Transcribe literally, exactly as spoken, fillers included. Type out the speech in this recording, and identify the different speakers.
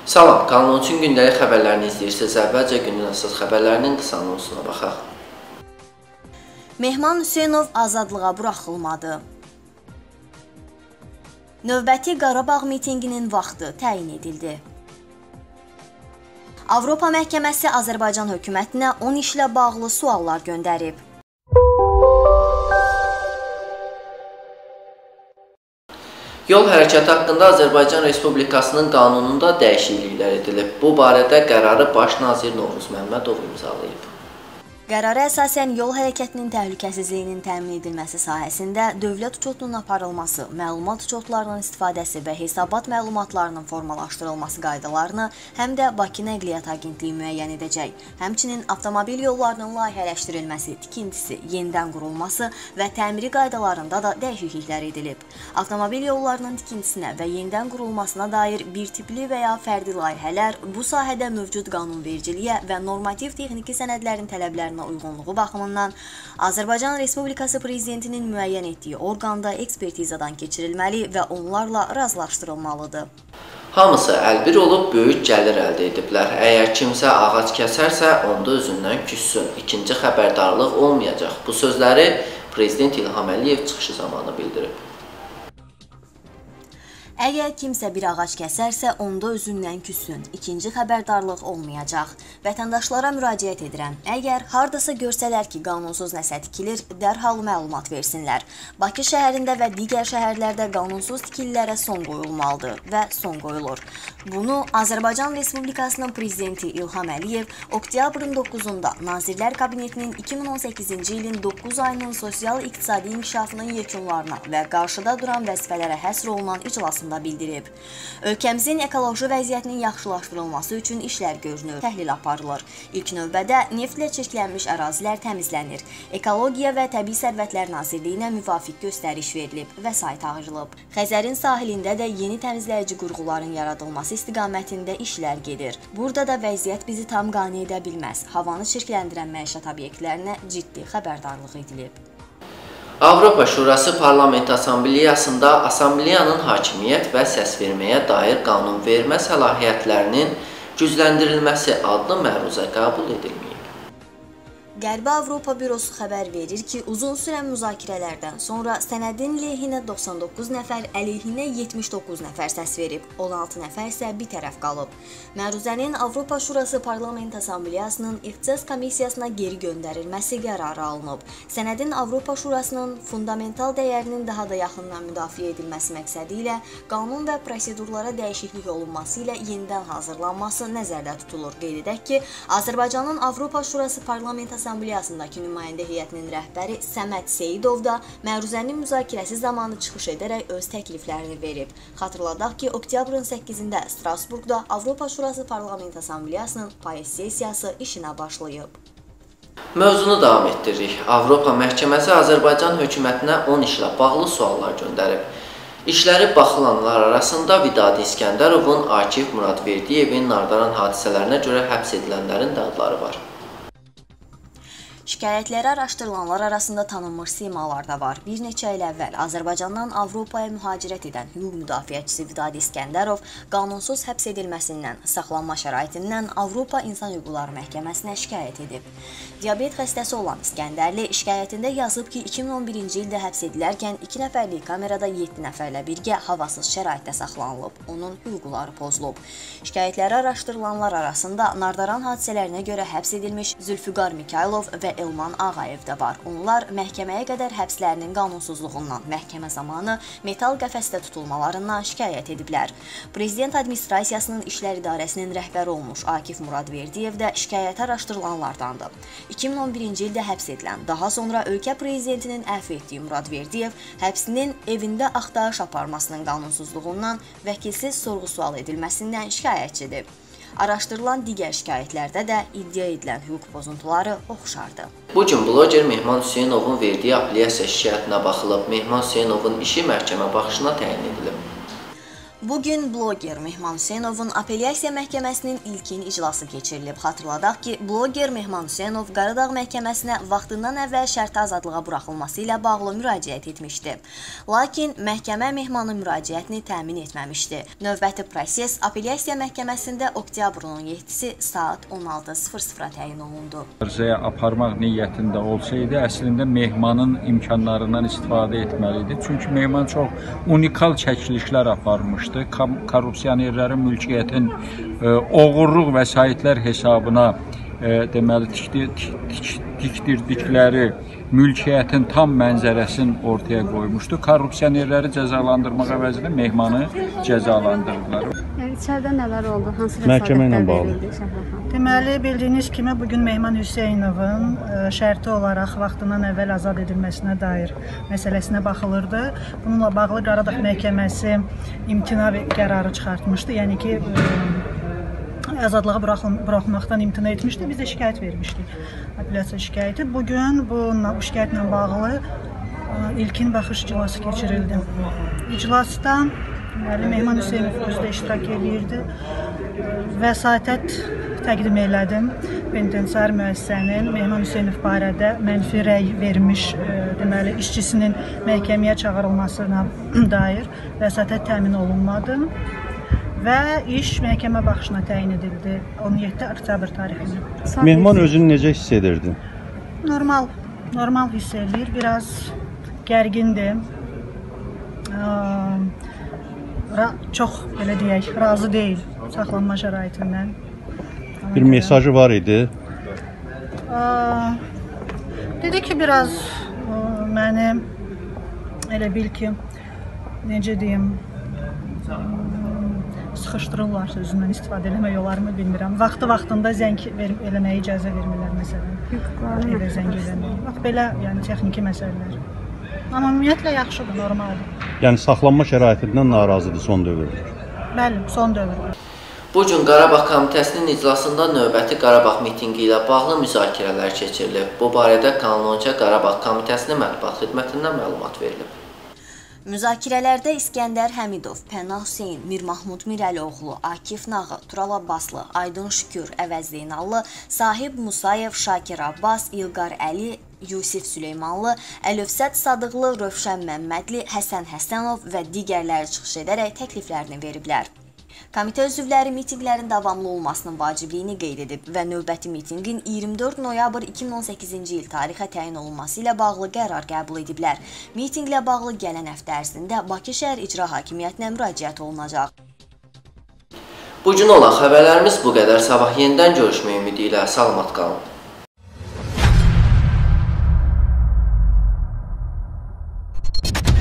Speaker 1: Salam, Kanalın üçün gündəlik xəbərlərini izləyirsiniz. Əvvəlcə günün əsas xəbərlərinin qısa anonsuna baxaq.
Speaker 2: Mehman Hüseynov azadlığa buraxılmadı. Növbəti Qarabağ mitinqinin vaxtı təyin edildi. Avropa Məhkəməsi Azərbaycan hökumətinə on işlə bağlı suallar göndərib.
Speaker 1: Yol hərəkəti haqqında Azərbaycan Respublikasının qanununda dəyişikliklər edilib. Bu barədə qərarı Baş nazir Novruz Məmmədov imzalayıb.
Speaker 2: Qərara əsasən yol hərəkətinin təhlükəsizliyinin təmin edilməsi sahəsində dövlət uçotunun aparılması, məlumat uçotlarının istifadəsi və hesabat məlumatlarının formalaşdırılması qaydalarını həm də Bakı Nəqliyyat Agentliyi müəyyən edəcək. Həmçinin avtomobil yollarının layihələşdirilməsi, tikintisi, yenidən qurulması və təmiri qaydalarında da dəyişikliklər edilib. Avtomobil yollarının tikintisinə və yenidən qurulmasına dair bir tipli və ya fərdi layihələr bu sahədə mövcud qanunvericiliyə və normativ texniki sənədlərin tələblərinə uyğunluğu baxımından Azərbaycan Respublikası Prezidentinin müəyyən etdiyi orqanda ekspertizadan keçirilməli və onlarla razılaşdırılmalıdır.
Speaker 1: Hamısı əlbir olub böyük gəlir əldə ediblər. Əgər kimsə ağac kəsərsə, onda özündən küssün. İkinci xəbərdarlıq olmayacaq. Bu sözləri Prezident İlham Əliyev çıxışı zamanı bildirib.
Speaker 2: Əgər kimsə bir ağac kəsərsə, onda özündən küssün. İkinci xəbərdarlıq olmayacaq. Vətəndaşlara müraciət edirəm. Əgər hardasa görsələr ki, qanunsuz nəsə tikilir, dərhal məlumat versinlər. Bakı şəhərində və digər şəhərlərdə qanunsuz tikililərə son qoyulmalıdır və son qoyulur. Bunu Azərbaycan Respublikasının Prezidenti İlham Əliyev oktyabrın doqquzunda Nazirlər Kabinetinin iki min on səkkizinci ilin doqquz ayının sosial-iqtisadi inkişafının yekunlarına və qarşıda duran vəzifələrə həsr olunan iclasında bildirib. Ölkəmizin ekoloji vəziyyətinin yaxşılaşdırılması üçün işlər görünür, təhlil aparılır. İlk növbədə neftlə çirklənmiş ərazilər təmizlənir. Ekologiya və Təbii Sərvətlər Nazirliyinə müvafiq göstəriş verilib və sayt ayrılıb. Xəzərin sahilində də yeni təmizləyici qurğuların yaradılması istiqamətində işlər gedir. Burada da vəziyyət bizi tam qane edə bilməz. Havanı çirkləndirən məişət obyektlərinə ciddi xəbərdarlıq edilib.
Speaker 1: Avropa Şurası Parlament Assambleyasında Assambleyanın hakimiyyət və səsverməyə dair qanunvermə səlahiyyətlərinin gücləndirilməsi adlı məruzə qəbul edilməyib.
Speaker 2: Qərbi Avropa Bürosu xəbər verir ki, uzun sürən müzakirələrdən sonra sənədin lehinə doxsan doqquz nəfər, əleyhinə yetmiş doqquz nəfər səs verib, on altı nəfər isə bir tərəf qalıb. Məruzənin Avropa Şurası Parlament Assambleyasının İxtisas Komissiyasına geri göndərilməsi qərarı alınıb. Sənədin Avropa Şurasının fundamental dəyərinin daha da yaxından müdafiə edilməsi məqsədi ilə qanun və prosedurlara dəyişiklik olunması ilə yenidən hazırlanması nəzərdə tutulur. Qeyd edək ki, Azərbaycanın Avropa Şurası Parlament Assambleyasındakı nümayəndə heyətinin rəhbəri Səməd Seyidov da məruzənin müzakirəsi zamanı çıxış edərək öz təkliflərini verib. Xatırladaq ki, oktyabrın səkkizində Strasburqda Avropa Şurası Parlament Assambleyasının payız sessiyası işinə başlayıb.
Speaker 1: Mövzunu davam etdiririk. Avropa Məhkəməsi Azərbaycan hökumətinə on işlə bağlı suallar göndərib. İşləri baxılanlar arasında Vidadi İskəndərovun, Akif Muradverdiyevin Nardaran hadisələrinə görə həbs edilənlərin də adları var.
Speaker 2: Şikayətləri araşdırılanlar arasında tanınmış simalar da var. Bir neçə il əvvəl Azərbaycandan Avropaya mühacirət edən hüquq müdafiəçisi Vidadi İskəndərov qanunsuz həbs edilməsindən, saxlanma şəraitindən Avropa İnsan Hüquqları Məhkəməsinə şikayət edib. Diabet xəstəsi olan İskəndərli şikayətində yazıb ki, iki min on birinci ildə həbs edilərkən iki nəfərlik kamerada yeddi nəfərlə birgə havasız şəraitdə saxlanılıb. Onun hüquqları pozulub. Şikayətləri araşdırılanlar arasında Nardaran hadisələrinə görə həbs edilmiş Zülfüqar Mikaylov və Elman Ağayev də var. Onlar məhkəməyə qədər həbslərinin qanunsuzluğundan, məhkəmə zamanı metal qəfəsdə tutulmalarından şikayət ediblər. Prezident Administrasiyasının İşlər İdarəsinin rəhbəri olmuş Akif Muradverdiyev də şikayəti araşdırılanlardandır. iki min on birinci ildə həbs edilən, daha sonra ölkə prezidentinin əfv etdiyi Muradverdiyev həbsinin evində axtarış aparmasının qanunsuzluğundan, vəkilsiz sorğu-sual edilməsindən şikayətçidir. Araşdırılan digər şikayətlərdə də iddia edilən hüquq pozuntuları oxşardır.
Speaker 1: Bu gün bloger Mehman Hüseynovun verdiyi apellyasiya şikayətinə baxılıb. Mehman Hüseynovun işi məhkəmə baxışına təyin edilib.
Speaker 2: Bugün bloger Mehman Hüseynovun apellyasiya məhkəməsinin ilkin iclası keçirilib. Xatırladaq ki, bloger Mehman Hüseynov Qaradağ məhkəməsinə vaxtından əvvəl şərti azadlığa buraxılması ilə bağlı müraciət etmişdi. Lakin məhkəmə Mehmanın müraciətini təmin etməmişdi. Növbəti proses apellyasiya məhkəməsində oktyabrın on yeddisi saat on altı sıfır sıfıra təyin olundu.
Speaker 3: Arzaya aparmaq niyyətində olsaydı, əslində Mehmanın imkanlarından istifadə etməli idi. Çünki Mehman çox unikal çəkilişlər aparmışdı. Korrupsionerlərin mülkiyyətin e, oğurluq vəsaitlər hesabına e, deməli tikdir, tik, tikdirdikləri mülkiyyətin tam mənzərəsini ortaya qoymuşdu. Korrupsionerləri cəzalandırmaq əvəzinə Mehmanı cəzalandırdılar.
Speaker 4: Yəni içəridə nələr oldu? Hansı
Speaker 5: məhkəmə ilə bağlı?
Speaker 6: Deməli, bildiyiniz kimi bugün Mehman Hüseynovun şərti olaraq vaxtından əvvəl azad edilməsinə dair məsələsinə baxılırdı. Bununla bağlı Qaradağ məhkəməsi imtina qərarı çıxartmışdı. Yəni ki, azadlığa buraxmaqdan imtina etmişdi. Biz də şikayət vermişdik. Apellyasiya şikayəti. Bugün bu, bu şikayətlə bağlı ilkin baxış iclası keçirildi. İclasda Mehman Hüseynov özü də iştirak edirdi. Vəsatət təqdim elədim. Penitensiar müəssisənin Mehman Hüseynov barədə mənfi rəy vermiş deməli, işçisinin məhkəməyə çağırılmasına dair vəsatət təmin olunmadı və iş məhkəmə baxışına təyin edildi on yeddi oktyabr tarixində.
Speaker 5: Mehman özünü necə hiss edirdi?
Speaker 6: Normal, normal hiss edir. Biraz gərgindir. Çox, belə deyək, razı deyil saxlanma şəraitindən.
Speaker 5: Bir mesajı var idi.
Speaker 6: Dedi ki, biraz məni elə bil ki, necə deyim, sıxışdırırlar sözündən istifadə eləmək olarmı bilmirəm. Vaxtı-vaxtında zəng eləməyə icazə vermirlər məsələn. Evə zəng eləməyə. Bax, belə yəni texniki məsələlər. Amma ümumiyyətlə yaxşıdır, normaldır.
Speaker 5: Yəni saxlanma şəraitindən narazıdır son dövrdə.
Speaker 6: Bəli, son dövrdə.
Speaker 1: Bu gün Qarabağ Komitəsinin iclasında növbəti Qarabağ mitinqi ilə bağlı müzakirələr keçirilib. Bu barədə Kanalonca Qarabağ Komitəsinin mətbuat xidmətindən məlumat verilib.
Speaker 2: Müzakirələrdə İskəndər Həmidov, Pənah Hüseyn, Mir Mahmud Mirəlioğlu, Akif Nağı, Tural Abbaslı, Aydın Şükür, Əvəz Zeynallı, Sahib Musayev, Şakir Abbas, İlqar Əli, Yusif Süleymanlı, Əlövsət Sadıqlı, Rövşən Məmmədli, Həsən Həsənov və digərləri çıxış edərək təkliflərini veriblər. Komitə üzvləri mitinqlərin davamlı olmasının vacibliyini qeyd edib və növbəti mitinqin iyirmi dörd noyabr iki min on səkkizinci il tarixə təyin olunması ilə bağlı qərar qəbul ediblər. Mitinqlə bağlı gələn həftə ərzində Bakı şəhər İcra Hakimiyyətinə müraciət olunacaq.
Speaker 1: Bugün olan xəbərlərimiz bu qədər. Sabah yenidən görüşmək ümidi ilə salamat qalın.